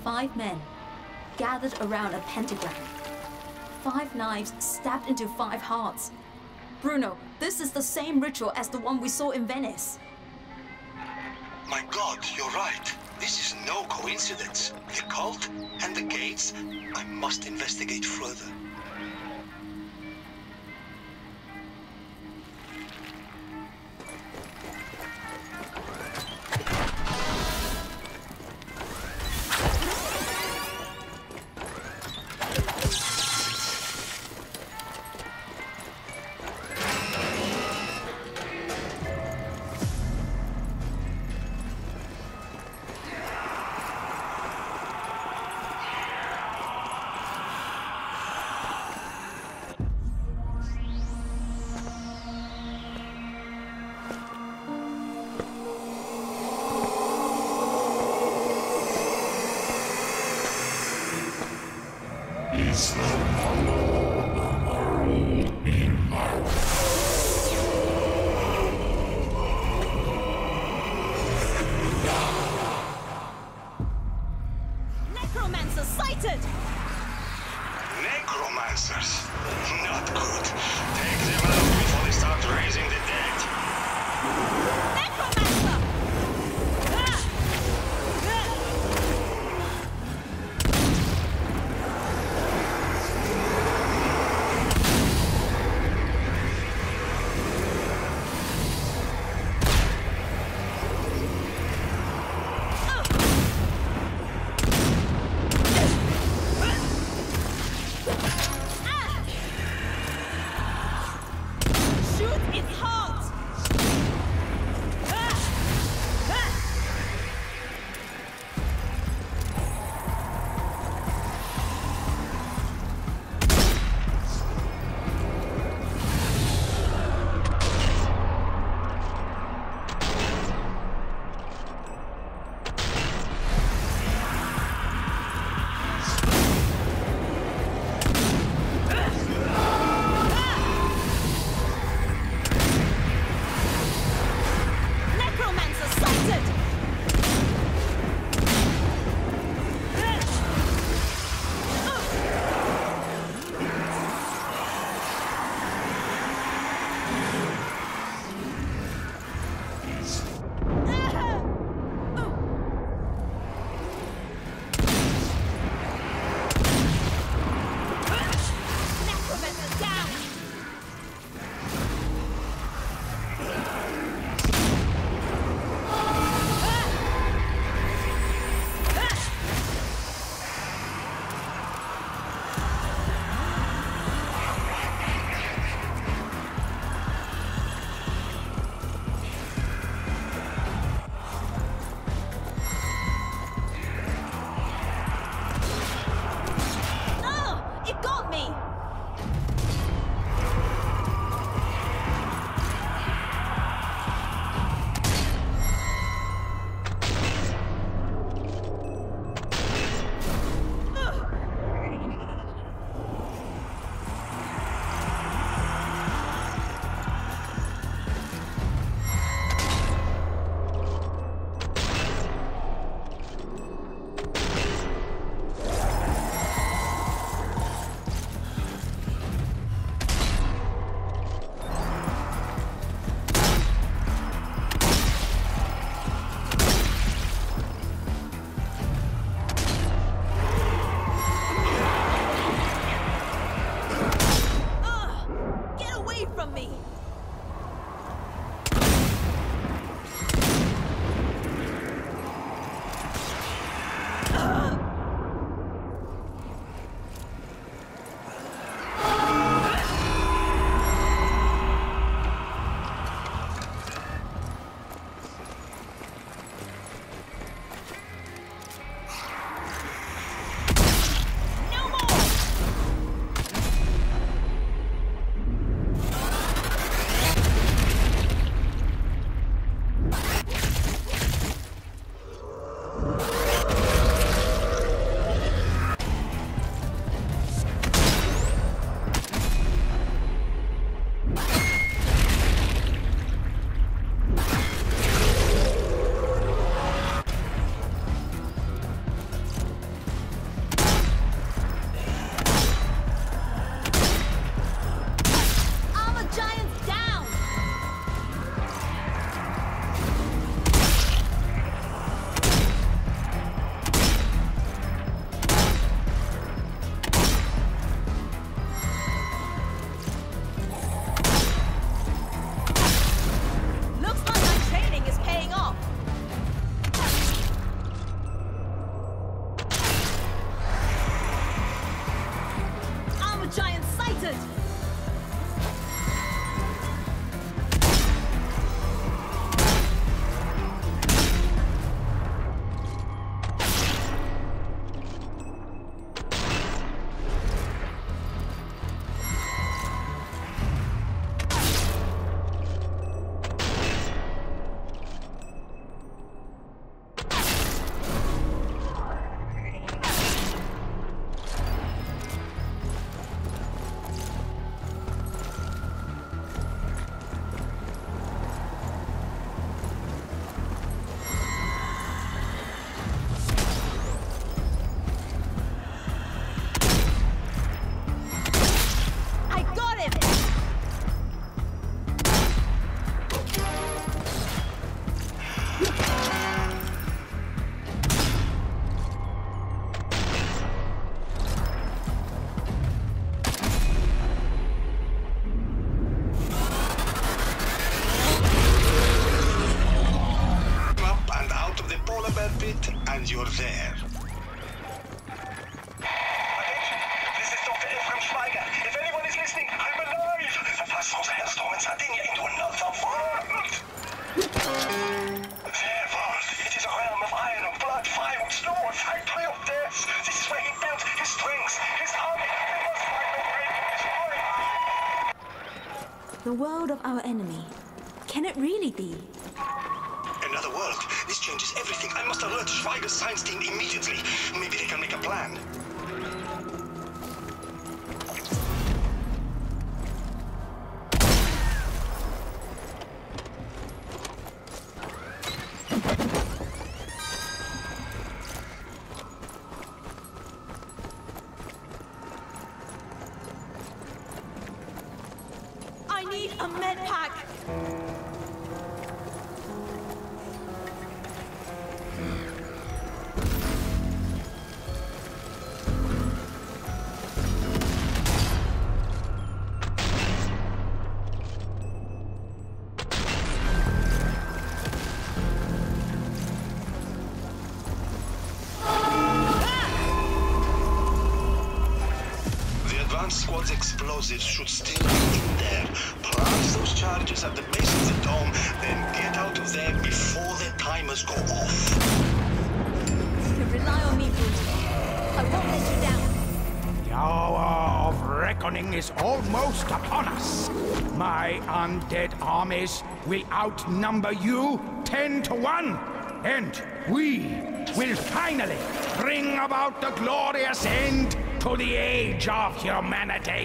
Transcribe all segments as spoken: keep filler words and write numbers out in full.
Five men gathered around a pentagram. Five knives stabbed into five hearts. Bruno, this is the same ritual as the one we saw in Venice. My God, you're right. This is no coincidence. The cult and the gates. I must investigate further. Is the hollow in mouth? Necromancer sighted! Necromancers? Not good. Take them out before they start raising the dead. Necromancer! Ah! Ah! Shoot its heart! sighted! And you're there. Attention! This is Doctor Ephraim Schweiger. If anyone is listening, I'm alive! Verpass unsere Hellstorm in Sardinia into another world! Their world. It is a realm of iron, of blood, fire, and snow, a factory of death. This is where he built his strength, his army. They must find a way to destroy it. The world of our enemy. Can it really be? Another world. This changes everything. I must alert Schweiger's science team immediately. Maybe they can make a plan. I need a med pack! Squad's explosives should still be in there. Plant those charges at the base of the dome, then get out of there before the timers go off. You can rely on me, Bruce. I won't let you down. The hour of reckoning is almost upon us. My undead armies will outnumber you ten to one, and we will finally bring about the glorious end to the age of humanity.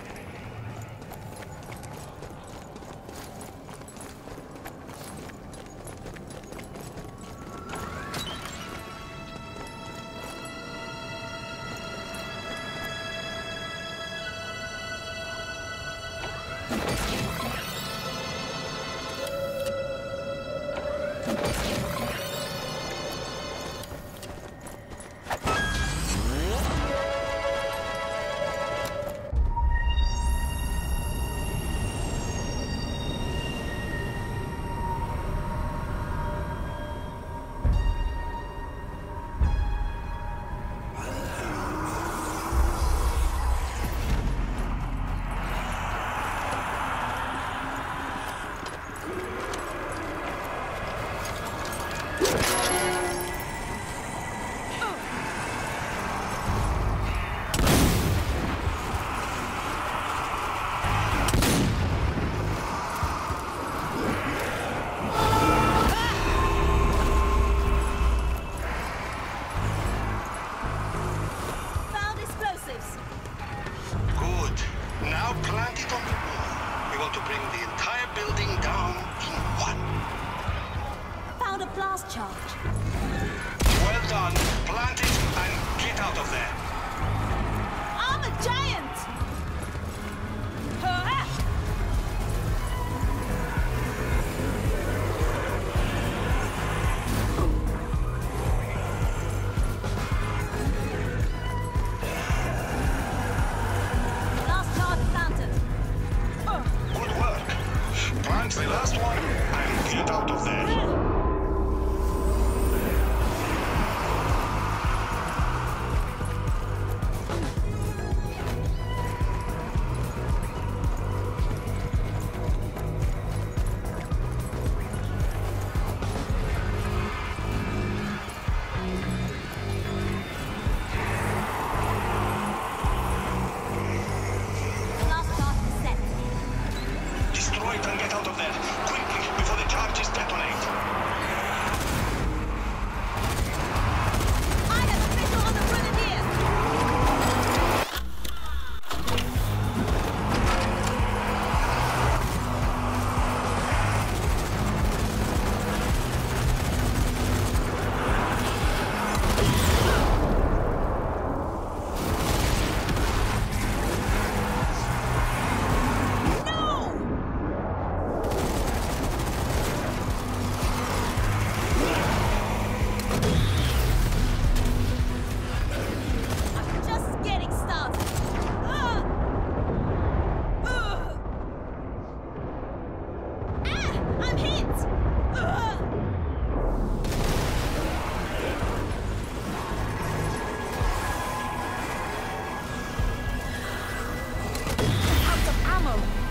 Well done. Plant it and get out of there. I'm a giant! Ha! Last charge planted. Good work. Plant the last one and get out of there. right and get out of there. Quickly, before the charges detonate. I have a visual on the Grenadiers! Just getting started. Ah! Ugh! Ah! I'm hit! Ugh! Out of ammo!